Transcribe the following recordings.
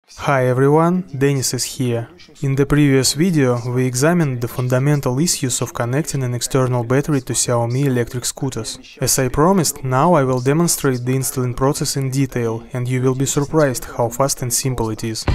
Hi everyone, Denis is here. In the previous video, we examined the fundamental issues of connecting an external battery to Xiaomi electric scooters. As I promised, now I will demonstrate the installing process in detail, and you will be surprised how fast and simple it is.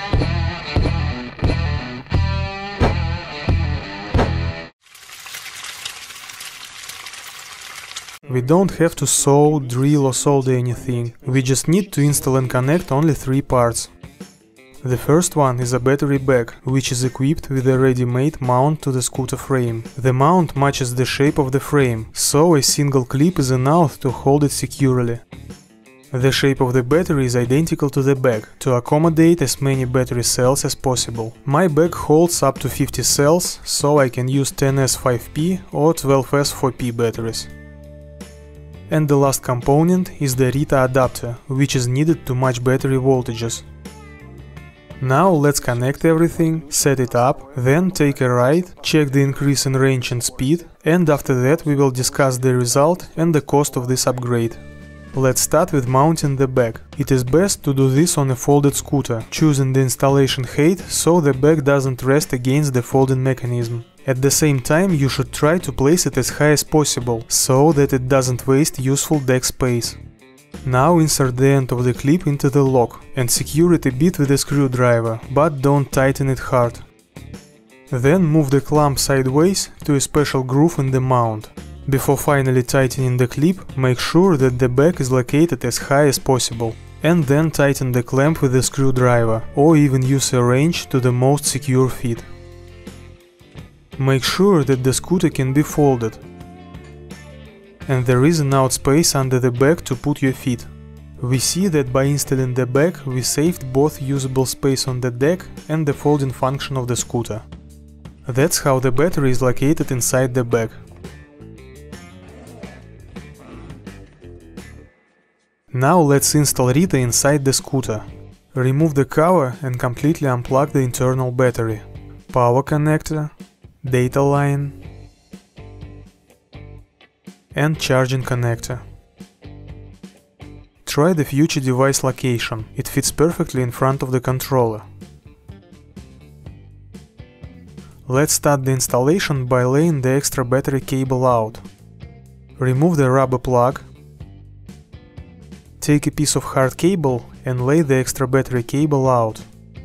We don't have to sew, drill or solder anything. We just need to install and connect only three parts. The first one is a battery bag, which is equipped with a ready-made mount to the scooter frame. The mount matches the shape of the frame, so a single clip is enough to hold it securely. The shape of the battery is identical to the bag, to accommodate as many battery cells as possible. My bag holds up to 50 cells, so I can use 10S 5P or 12S 4P batteries. And the last component is the RITA adapter, which is needed to match battery voltages. Now let's connect everything, set it up, then take a ride, check the increase in range and speed, and after that we will discuss the result and the cost of this upgrade. Let's start with mounting the bag. It is best to do this on a folded scooter, choosing the installation height so the bag doesn't rest against the folding mechanism. At the same time, you should try to place it as high as possible, so that it doesn't waste useful deck space. Now insert the end of the clip into the lock and secure it a bit with a screwdriver, but don't tighten it hard. Then move the clamp sideways to a special groove in the mount. Before finally tightening the clip, make sure that the bag is located as high as possible. And then tighten the clamp with a screwdriver, or even use a wrench to the most secure fit. Make sure that the scooter can be folded, and there is an out space under the bag to put your feet. We see that by installing the bag, we saved both usable space on the deck and the folding function of the scooter. That's how the battery is located inside the bag. Now let's install RITA inside the scooter. Remove the cover and completely unplug the internal battery, power connector, data line and charging connector. Try the future device location, it fits perfectly in front of the controller. Let's start the installation by laying the extra battery cable out. Remove the rubber plug. Take a piece of hard cable and lay the extra battery cable out.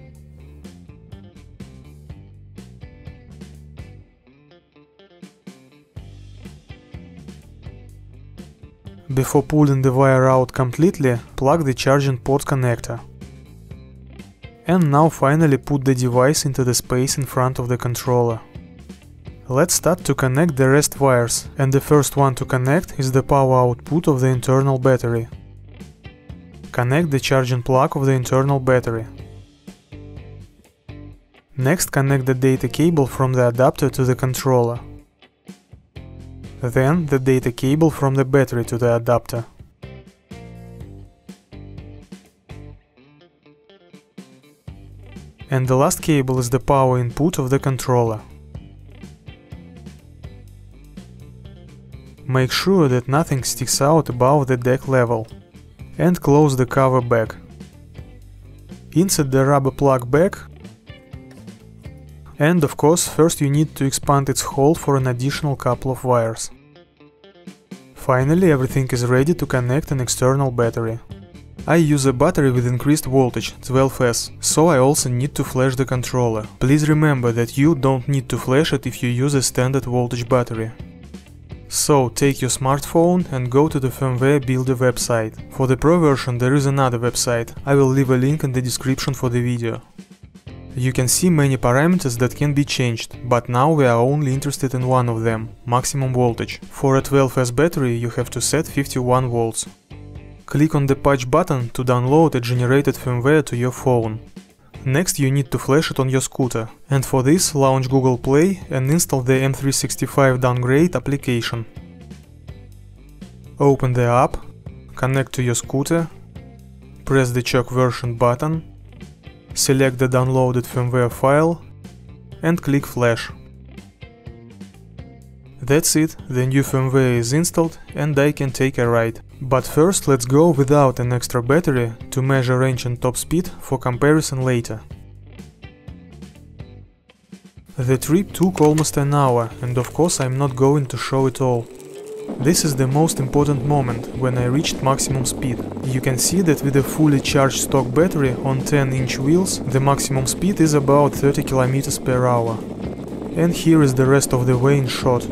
Before pulling the wire out completely, plug the charging port connector. And now finally put the device into the space in front of the controller. Let's start to connect the rest wires, and the first one to connect is the power output of the internal battery. Connect the charging plug of the internal battery. Next, connect the data cable from the adapter to the controller. Then the data cable from the battery to the adapter. And the last cable is the power input of the controller. Make sure that nothing sticks out above the deck level. And close the cover back. Insert the rubber plug back. And of course, first you need to expand its hole for an additional couple of wires. Finally, everything is ready to connect an external battery. I use a battery with increased voltage, 12S, so I also need to flash the controller. Please remember that you don't need to flash it if you use a standard voltage battery. So, take your smartphone and go to the firmware builder website. For the Pro version there is another website, I will leave a link in the description for the video. You can see many parameters that can be changed, but now we are only interested in one of them, maximum voltage. For a 12S battery you have to set 51 volts. Click on the patch button to download a generated firmware to your phone. Next you need to flash it on your scooter, and for this launch Google Play and install the M365 Downgrade application. Open the app, connect to your scooter, press the check version button, select the downloaded firmware file and click flash. That's it, the new firmware is installed and I can take a ride. But first let's go without an extra battery to measure range and top speed for comparison later. The trip took almost an hour, and of course I'm not going to show it all. This is the most important moment, when I reached maximum speed. You can see that with a fully charged stock battery on 10-inch wheels, the maximum speed is about 30 km per hour. And here is the rest of the way in short.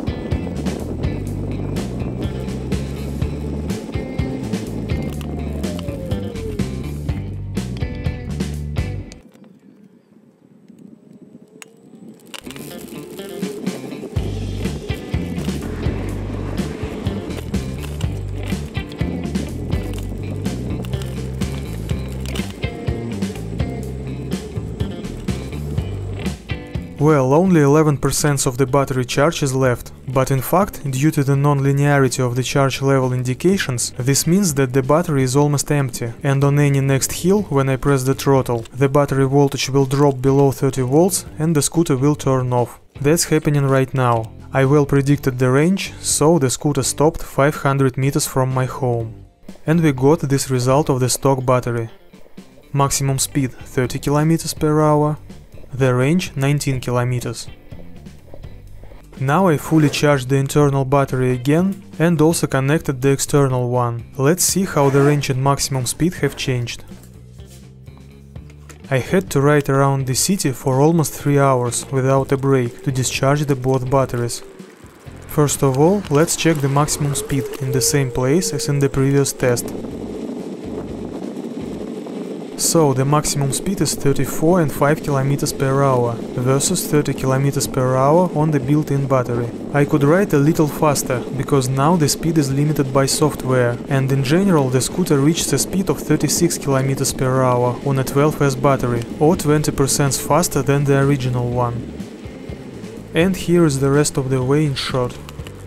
Well, only 11% of the battery charge is left, but in fact, due to the non-linearity of the charge level indications, this means that the battery is almost empty, and on any next hill, when I press the throttle, the battery voltage will drop below 30 volts and the scooter will turn off. That's happening right now. I well predicted the range, so the scooter stopped 500 meters from my home. And we got this result of the stock battery. Maximum speed 30 km per hour. The range 19 km. Now I fully charged the internal battery again and also connected the external one. Let's see how the range and maximum speed have changed. I had to ride around the city for almost 3 hours without a break to discharge the both batteries. First of all, let's check the maximum speed in the same place as in the previous test. So the maximum speed is 34.5 km per hour versus 30 km per hour on the built-in battery. I could ride a little faster, because now the speed is limited by software, and in general the scooter reached a speed of 36 km per hour on a 12S battery, or 20% faster than the original one. And here is the rest of the way in short.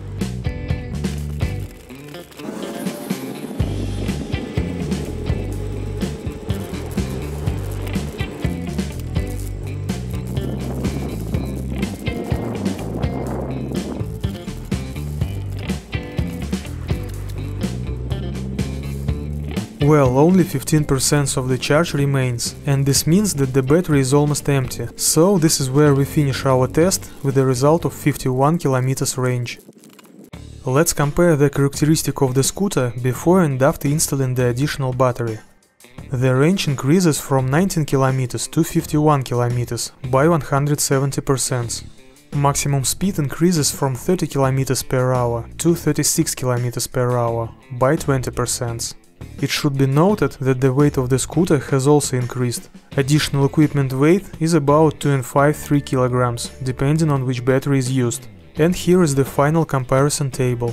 Well, only 15% of the charge remains, and this means that the battery is almost empty, so this is where we finish our test with a result of 51 km range. Let's compare the characteristic of the scooter before and after installing the additional battery. The range increases from 19 km to 51 km by 170%. Maximum speed increases from 30 km per hour to 36 km per hour by 20%. It should be noted that the weight of the scooter has also increased. Additional equipment weight is about 2.5–3 kg, depending on which battery is used. And here is the final comparison table.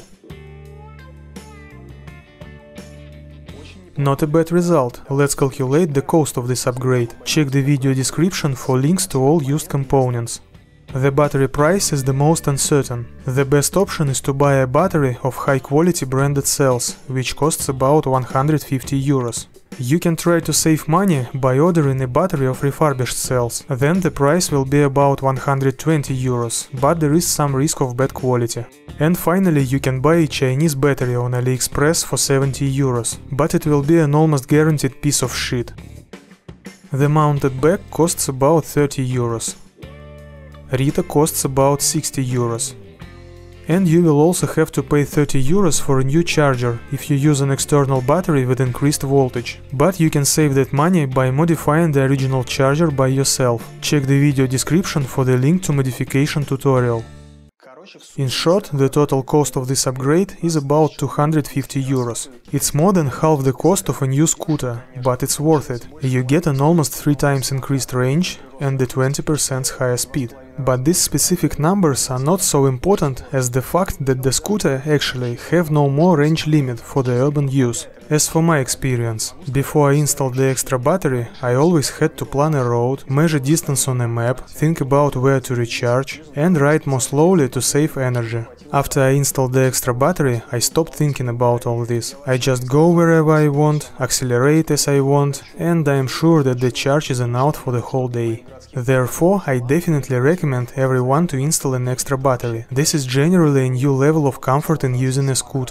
Not a bad result. Let's calculate the cost of this upgrade. Check the video description for links to all used components. The battery price is the most uncertain. The best option is to buy a battery of high-quality branded cells, which costs about 150 euros. You can try to save money by ordering a battery of refurbished cells, then the price will be about 120 euros, but there is some risk of bad quality. And finally, you can buy a Chinese battery on AliExpress for 70 euros, but it will be an almost guaranteed piece of shit. The mounted back costs about 30 euros. Rita costs about 60 euros. And you will also have to pay 30 euros for a new charger if you use an external battery with increased voltage. But you can save that money by modifying the original charger by yourself. Check the video description for the link to modification tutorial. In short, the total cost of this upgrade is about 250 euros. It's more than half the cost of a new scooter, but it's worth it. You get an almost 3 times increased range and the 20% higher speed. But these specific numbers are not so important as the fact that the scooter actually have no more range limit for the urban use. As for my experience, before I installed the extra battery, I always had to plan a road, measure distance on a map, think about where to recharge, and ride more slowly to save energy. After I installed the extra battery, I stopped thinking about all this. I just go wherever I want, accelerate as I want, and I am sure that the charge is enough for the whole day. Therefore, I definitely recommend everyone to install an extra battery. This is generally a new level of comfort in using a scooter.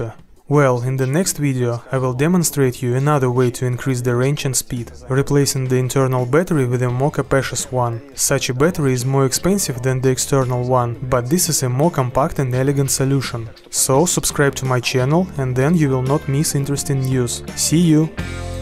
Well, in the next video I will demonstrate you another way to increase the range and speed, replacing the internal battery with a more capacious one. Such a battery is more expensive than the external one, but this is a more compact and elegant solution. So subscribe to my channel and then you will not miss interesting news. See you!